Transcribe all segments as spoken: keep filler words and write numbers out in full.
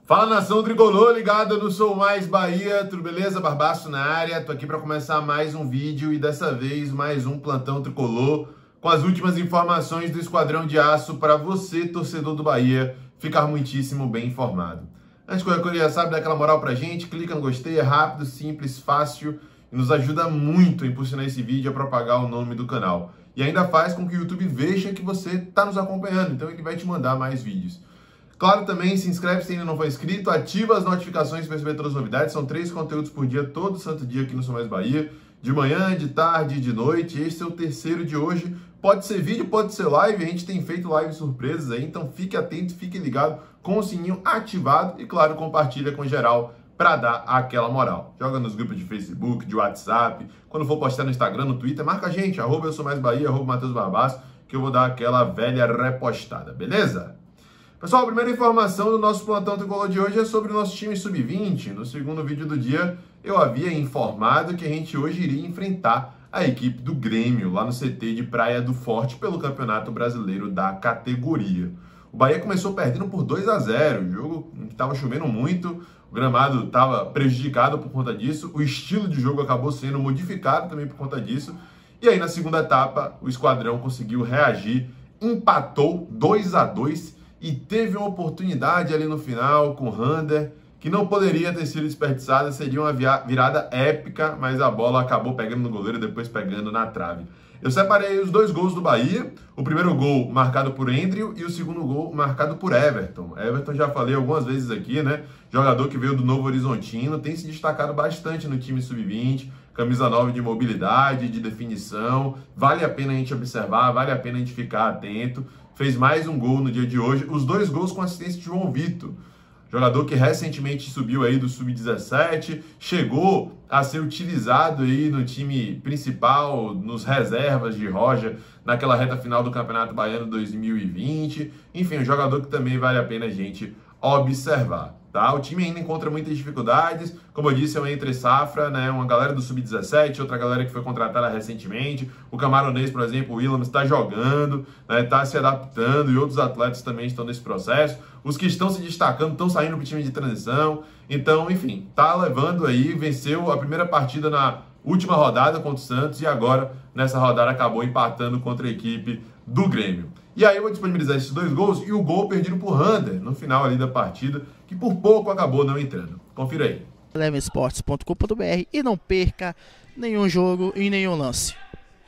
Fala, nação tricolor, ligado no Sou Mais Bahia, tudo beleza? Barbaço na área, tô aqui para começar mais um vídeo e dessa vez mais um plantão tricolor com as últimas informações do Esquadrão de Aço para você, torcedor do Bahia, ficar muitíssimo bem informado. Antes de qualquer coisa, já sabe, dá aquela moral pra gente, clica no gostei, é rápido, simples, fácil e nos ajuda muito a impulsionar esse vídeo e a propagar o nome do canal. E ainda faz com que o YouTube veja que você tá nos acompanhando, então ele vai te mandar mais vídeos. Claro, também se inscreve se ainda não for inscrito, ativa as notificações para receber todas as novidades. São três conteúdos por dia, todo santo dia aqui no Sou Mais Bahia. De manhã, de tarde, de noite. Este é o terceiro de hoje. Pode ser vídeo, pode ser live. A gente tem feito live surpresas aí, então fique atento, fique ligado com o sininho ativado e, claro, compartilha com geral para dar aquela moral. Joga nos grupos de Facebook, de WhatsApp. Quando for postar no Instagram, no Twitter, marca a gente, arroba eu sou mais Bahia, arroba Matheus Barbaço, que eu vou dar aquela velha repostada, beleza? Pessoal, a primeira informação do nosso plantão tricolor de hoje é sobre o nosso time sub vinte. No segundo vídeo do dia, eu havia informado que a gente hoje iria enfrentar a equipe do Grêmio, lá no C T de Praia do Forte, pelo Campeonato Brasileiro da categoria. O Bahia começou perdendo por dois a zero, o jogo estava chovendo muito, o gramado estava prejudicado por conta disso, o estilo de jogo acabou sendo modificado também por conta disso, e aí na segunda etapa o Esquadrão conseguiu reagir, empatou dois a dois, e teve uma oportunidade ali no final com o Rander, que não poderia ter sido desperdiçada, seria uma virada épica, mas a bola acabou pegando no goleiro e depois pegando na trave. Eu separei os dois gols do Bahia, o primeiro gol marcado por Andrew e o segundo gol marcado por Everton. Everton já falei algumas vezes aqui, né? Jogador que veio do Novo Horizontino, tem se destacado bastante no time sub vinte, camisa nove de mobilidade, de definição, vale a pena a gente observar, vale a pena a gente ficar atento. Fez mais um gol no dia de hoje, os dois gols com assistência de João Vitor, jogador que recentemente subiu aí do sub dezessete, chegou a ser utilizado aí no time principal, nos reservas de Roger, naquela reta final do Campeonato Baiano dois mil e vinte, enfim, um jogador que também vale a pena a gente observar. Tá? O time ainda encontra muitas dificuldades, como eu disse, é uma entre-safra, né? Uma galera do sub dezessete, outra galera que foi contratada recentemente, o camaronês, por exemplo, o Williams, está jogando, está, né? se adaptando, e outros atletas também estão nesse processo. Os que estão se destacando estão saindo para o time de transição, então, enfim, tá levando aí, venceu a primeira partida na última rodada contra o Santos e agora, nessa rodada, acabou empatando contra a equipe do Grêmio. E aí eu vou disponibilizar esses dois gols e o gol perdido por Rander no final ali da partida, que por pouco acabou não entrando. Confira aí. eleven sports ponto com ponto br e não perca nenhum jogo e nenhum lance.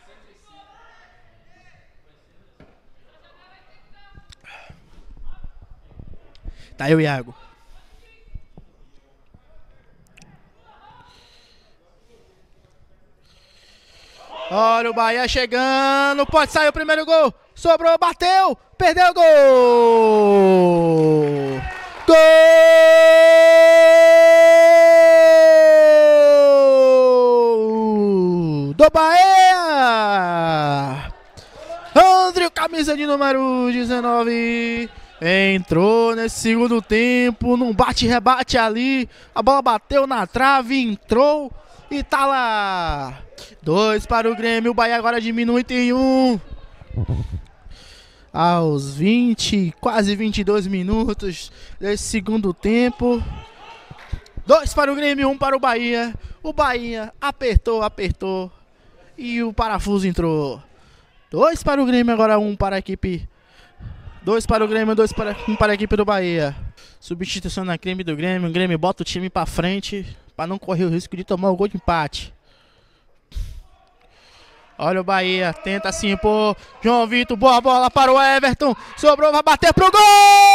Tá aí o Iago. Olha o Bahia chegando, pode sair o primeiro gol, sobrou, bateu, perdeu o gol! Gol do Bahia! André, camisa de número dezenove, entrou nesse segundo tempo, num bate-rebate ali, a bola bateu na trave, entrou e tá lá! Dois para o Grêmio, o Bahia agora diminui em um. Aos vinte, quase vinte e dois minutos desse segundo tempo. Dois para o Grêmio, um para o Bahia. O Bahia apertou, apertou e o parafuso entrou. Dois para o Grêmio, agora um para a equipe. Dois para o Grêmio, dois para, um para a equipe do Bahia. Substituição na equipe do Grêmio. O Grêmio bota o time para frente para não correr o risco de tomar o gol de empate. Olha o Bahia, tenta se impor. João Vitor, boa bola para o Everton. Sobrou, vai bater pro gol!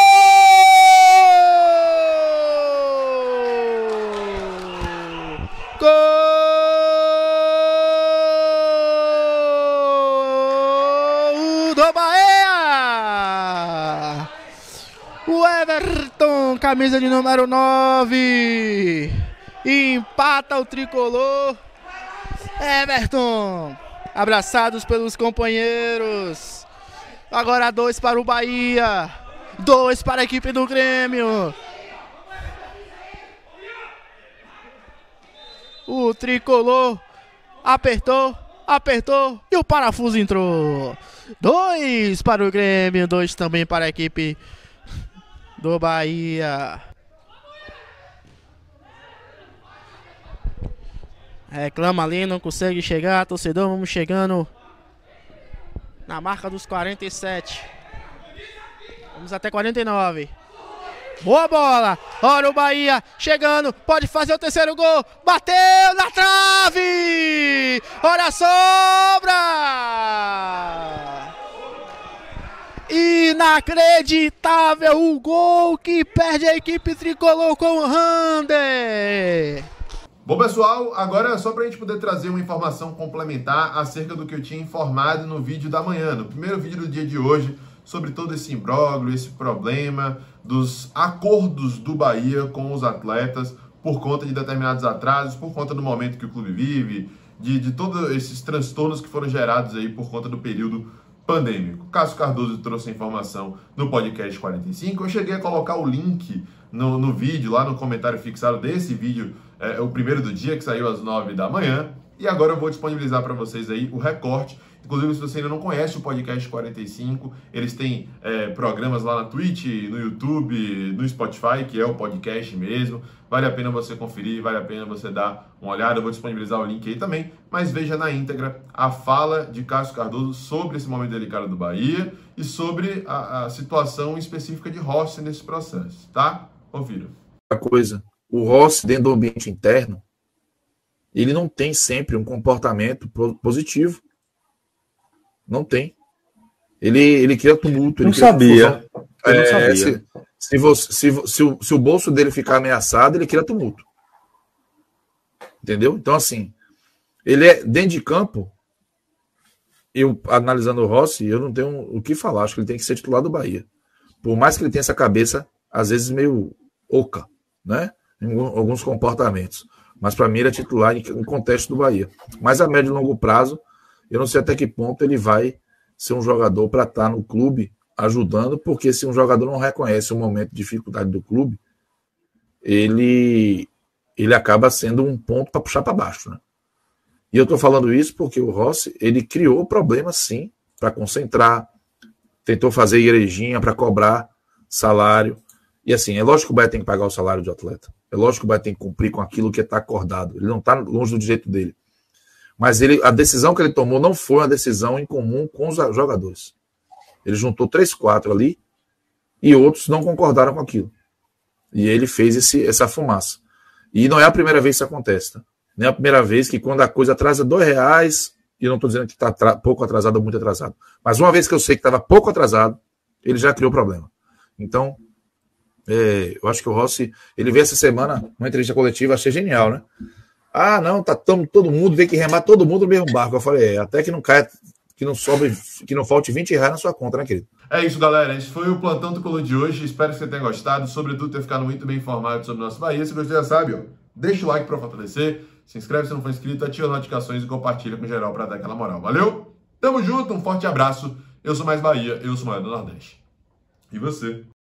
Gol do Bahia! O Everton, camisa de número nove. Empata o tricolor. Everton, abraçados pelos companheiros. Agora dois para o Bahia, dois para a equipe do Grêmio. O tricolor apertou, apertou e o parafuso entrou. Dois para o Grêmio, dois também para a equipe do Bahia. Reclama ali, não consegue chegar. Torcedor, vamos chegando na marca dos quarenta e sete. Vamos até quarenta e nove. Boa bola. Olha o Bahia chegando. Pode fazer o terceiro gol. Bateu na trave. Olha a sobra. Inacreditável o gol que perde a equipe tricolor com o Rander. Bom, pessoal, agora só para a gente poder trazer uma informação complementar acerca do que eu tinha informado no vídeo da manhã, no primeiro vídeo do dia de hoje, sobre todo esse imbróglio, esse problema dos acordos do Bahia com os atletas por conta de determinados atrasos, por conta do momento que o clube vive, de, de todos esses transtornos que foram gerados aí por conta do período pandêmico. Cássio Cardoso trouxe a informação no podcast quarenta e cinco. Eu cheguei a colocar o link no, no vídeo, lá no comentário fixado desse vídeo, é, o primeiro do dia, que saiu às nove da manhã. E agora eu vou disponibilizar para vocês aí o recorte. Inclusive, se você ainda não conhece o podcast quarenta e cinco, eles têm é, programas lá na Twitch, no YouTube, no Spotify, que é o podcast mesmo. Vale a pena você conferir, vale a pena você dar uma olhada. Eu vou disponibilizar o link aí também, mas veja na íntegra a fala de Cássio Cardoso sobre esse momento delicado do Bahia e sobre a, a situação específica de Rossi nesse processo, tá? Confira. Outra coisa, o Rossi, dentro do ambiente interno, ele não tem sempre um comportamento positivo. Não tem. Ele, ele cria tumulto. Ele não cria sabia. Confusão. Eu não É, sabia. se, se, você, se, se, o, se o bolso dele ficar ameaçado, ele cria tumulto. Entendeu? Então, assim, ele é dentro de campo. Eu, analisando o Rossi, eu não tenho o que falar. Acho que ele tem que ser titular do Bahia. Por mais que ele tenha essa cabeça, às vezes, meio oca, né? Em alguns comportamentos. Mas, para mim, ele é titular em contexto do Bahia. Mas a médio e longo prazo, eu não sei até que ponto ele vai ser um jogador para estar no clube ajudando, porque se um jogador não reconhece o momento de dificuldade do clube, ele, ele acaba sendo um ponto para puxar para baixo, né? E eu estou falando isso porque o Rossi, ele criou problemas, sim, para concentrar, tentou fazer igrejinha para cobrar salário. E assim, é lógico que o Bahia tem que pagar o salário de atleta. É lógico que o Bahia tem que cumprir com aquilo que está acordado. Ele não está longe do direito dele. Mas ele, a decisão que ele tomou não foi uma decisão em comum com os jogadores. Ele juntou três, quatro ali e outros não concordaram com aquilo. E ele fez esse, essa fumaça. E não é a primeira vez que isso acontece. Tá? Não é a primeira vez que quando a coisa atrasa dois reais, e eu não estou dizendo que está pouco atrasado ou muito atrasado, mas uma vez que eu sei que estava pouco atrasado, ele já criou problema. Então, é, eu acho que o Rossi, ele veio essa semana, uma entrevista coletiva, achei genial, né? Ah, não, tá tamo, todo mundo, tem que remar todo mundo no mesmo barco. Eu falei, é, até que não caia, que não sobre, que não falte vinte reais na sua conta, né, querido? É isso, galera. Esse foi o Plantão Tricolor de hoje. Espero que você tenha gostado, sobretudo ter ficado muito bem informado sobre o nosso Bahia. Se você já sabe, ó, deixa o like para fortalecer, se inscreve se não for inscrito, ativa as notificações e compartilha com geral para dar aquela moral. Valeu? Tamo junto, um forte abraço. Eu sou Mais Bahia, eu sou o maior do Nordeste. E você?